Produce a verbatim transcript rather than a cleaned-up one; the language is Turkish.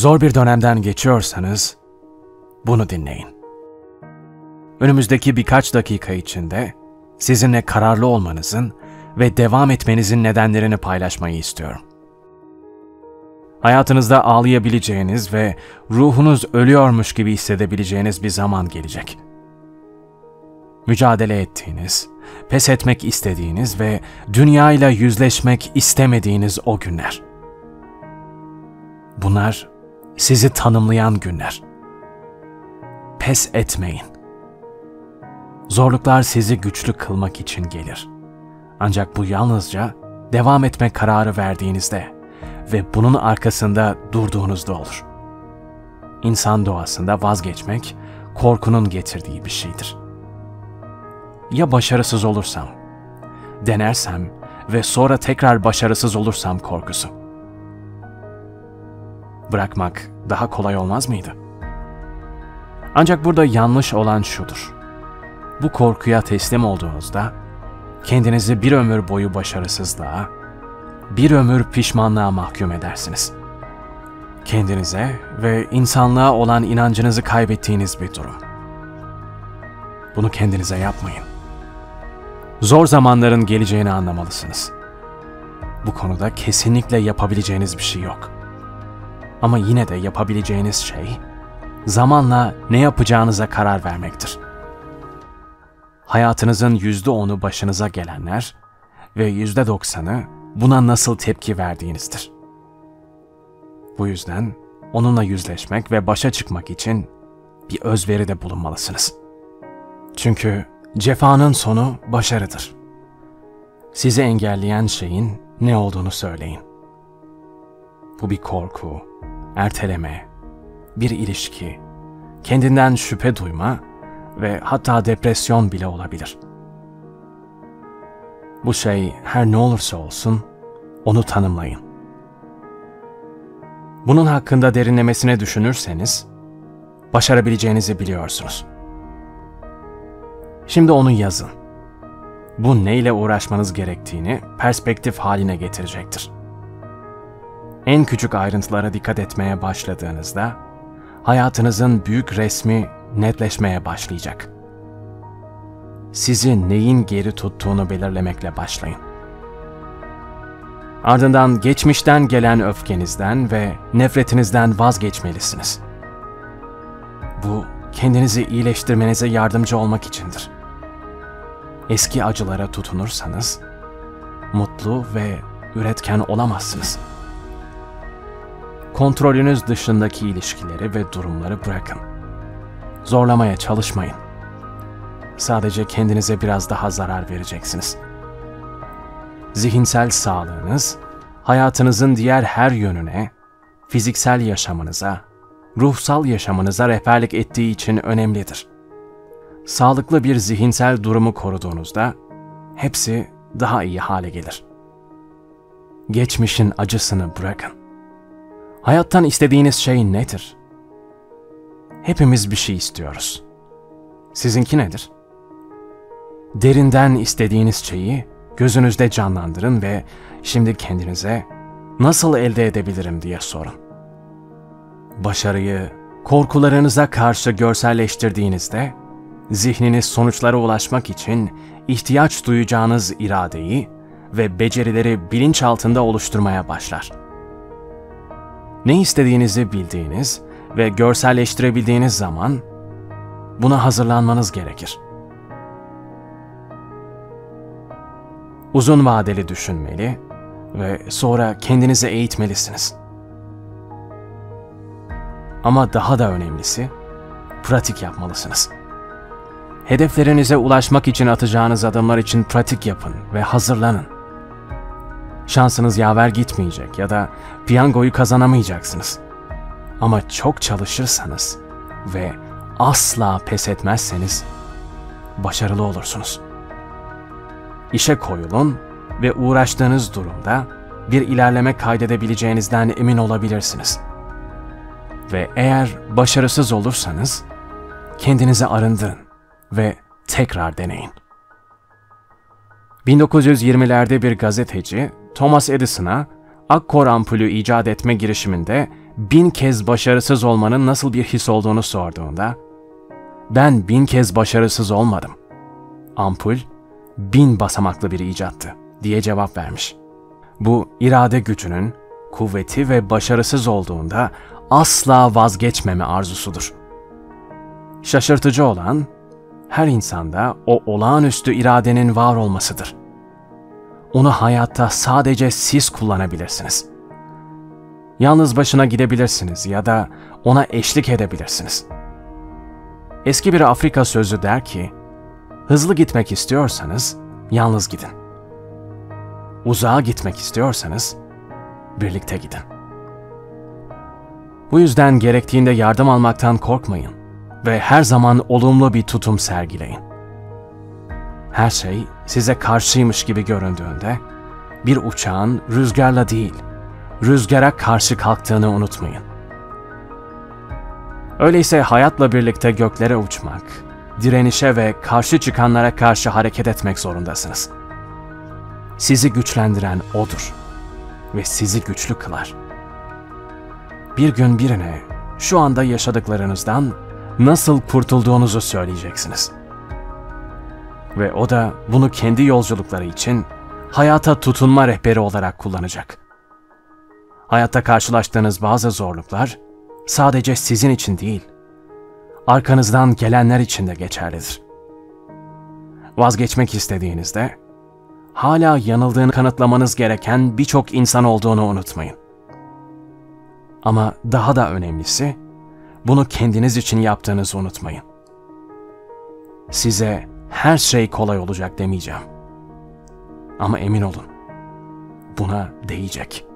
Zor bir dönemden geçiyorsanız bunu dinleyin. Önümüzdeki birkaç dakika içinde sizinle kararlı olmanızın ve devam etmenizin nedenlerini paylaşmayı istiyorum. Hayatınızda ağlayabileceğiniz ve ruhunuz ölüyormuş gibi hissedebileceğiniz bir zaman gelecek. Mücadele ettiğiniz, pes etmek istediğiniz ve dünyayla yüzleşmek istemediğiniz o günler. Bunlar sizi tanımlayan günler. Pes etmeyin. Zorluklar sizi güçlü kılmak için gelir. Ancak bu yalnızca devam etme kararı verdiğinizde ve bunun arkasında durduğunuzda olur. İnsan doğasında vazgeçmek, korkunun getirdiği bir şeydir. Ya başarısız olursam, denersem ve sonra tekrar başarısız olursam korkusu. Bırakmak daha kolay olmaz mıydı? Ancak burada yanlış olan şudur. Bu korkuya teslim olduğunuzda, kendinizi bir ömür boyu başarısızlığa, bir ömür pişmanlığa mahkum edersiniz. Kendinize ve insanlığa olan inancınızı kaybettiğiniz bir durum. Bunu kendinize yapmayın. Zor zamanların geleceğini anlamalısınız. Bu konuda kesinlikle yapabileceğiniz bir şey yok. Ama yine de yapabileceğiniz şey, zamanla ne yapacağınıza karar vermektir. Hayatınızın yüzde onu başınıza gelenler ve yüzde doksanı buna nasıl tepki verdiğinizdir. Bu yüzden onunla yüzleşmek ve başa çıkmak için bir özveride bulunmalısınız. Çünkü cefanın sonu başarıdır. Sizi engelleyen şeyin ne olduğunu söyleyin. Bu bir korku, erteleme, bir ilişki, kendinden şüphe duyma ve hatta depresyon bile olabilir. Bu şey her ne olursa olsun onu tanımlayın. Bunun hakkında derinlemesine düşünürseniz başarabileceğinizi biliyorsunuz. Şimdi onu yazın. Bu neyle uğraşmanız gerektiğini perspektif haline getirecektir. En küçük ayrıntılara dikkat etmeye başladığınızda hayatınızın büyük resmi netleşmeye başlayacak. Sizi neyin geri tuttuğunu belirlemekle başlayın. Ardından geçmişten gelen öfkenizden ve nefretinizden vazgeçmelisiniz. Bu, kendinizi iyileştirmenize yardımcı olmak içindir. Eski acılara tutunursanız, mutlu ve üretken olamazsınız. Kontrolünüz dışındaki ilişkileri ve durumları bırakın. Zorlamaya çalışmayın. Sadece kendinize biraz daha zarar vereceksiniz. Zihinsel sağlığınız, hayatınızın diğer her yönüne, fiziksel yaşamınıza, ruhsal yaşamınıza rehberlik ettiği için önemlidir. Sağlıklı bir zihinsel durumu koruduğunuzda, hepsi daha iyi hale gelir. Geçmişin acısını bırakın. Hayattan istediğiniz şey nedir? Hepimiz bir şey istiyoruz. Sizinki nedir? Derinden istediğiniz şeyi gözünüzde canlandırın ve şimdi kendinize nasıl elde edebilirim diye sorun. Başarıyı korkularınıza karşı görselleştirdiğinizde, zihniniz sonuçlara ulaşmak için ihtiyaç duyacağınız iradeyi ve becerileri bilinç altında oluşturmaya başlar. Ne istediğinizi bildiğiniz ve görselleştirebildiğiniz zaman buna hazırlanmanız gerekir. Uzun vadeli düşünmeli ve sonra kendinizi eğitmelisiniz. Ama daha da önemlisi, pratik yapmalısınız. Hedeflerinize ulaşmak için atacağınız adımlar için pratik yapın ve hazırlanın. Şansınız yaver gitmeyecek ya da piyangoyu kazanamayacaksınız. Ama çok çalışırsanız ve asla pes etmezseniz başarılı olursunuz. İşe koyulun ve uğraştığınız durumda bir ilerleme kaydedebileceğinizden emin olabilirsiniz. Ve eğer başarısız olursanız kendinizi arındırın ve tekrar deneyin. bin dokuz yüz yirmilerde bir gazeteci Thomas Edison'a akkor ampulü icat etme girişiminde bin kez başarısız olmanın nasıl bir his olduğunu sorduğunda, ben bin kez başarısız olmadım. Ampul, bin basamaklı bir icattı diye cevap vermiş. Bu irade gücünün, kuvveti ve başarısız olduğunda asla vazgeçmeme arzusudur. Şaşırtıcı olan, her insanda o olağanüstü iradenin var olmasıdır. Onu hayatta sadece siz kullanabilirsiniz. Yalnız başına gidebilirsiniz ya da ona eşlik edebilirsiniz. Eski bir Afrika sözü der ki, hızlı gitmek istiyorsanız yalnız gidin. Uzağa gitmek istiyorsanız birlikte gidin. Bu yüzden gerektiğinde yardım almaktan korkmayın ve her zaman olumlu bir tutum sergileyin. Her şey size karşıymış gibi göründüğünde bir uçağın rüzgarla değil, rüzgara karşı kalktığını unutmayın. Öyleyse hayatla birlikte göklere uçmak, direnişe ve karşı çıkanlara karşı hareket etmek zorundasınız. Sizi güçlendiren O'dur ve sizi güçlü kılar. Bir gün birine şu anda yaşadıklarınızdan nasıl kurtulduğunuzu söyleyeceksiniz. Ve o da bunu kendi yolculukları için hayata tutunma rehberi olarak kullanacak. Hayatta karşılaştığınız bazı zorluklar sadece sizin için değil, arkanızdan gelenler için de geçerlidir. Vazgeçmek istediğinizde, hala yanıldığını kanıtlamanız gereken birçok insan olduğunu unutmayın. Ama daha da önemlisi, bunu kendiniz için yaptığınızı unutmayın. Size her şey kolay olacak demeyeceğim. Ama emin olun, buna değecek.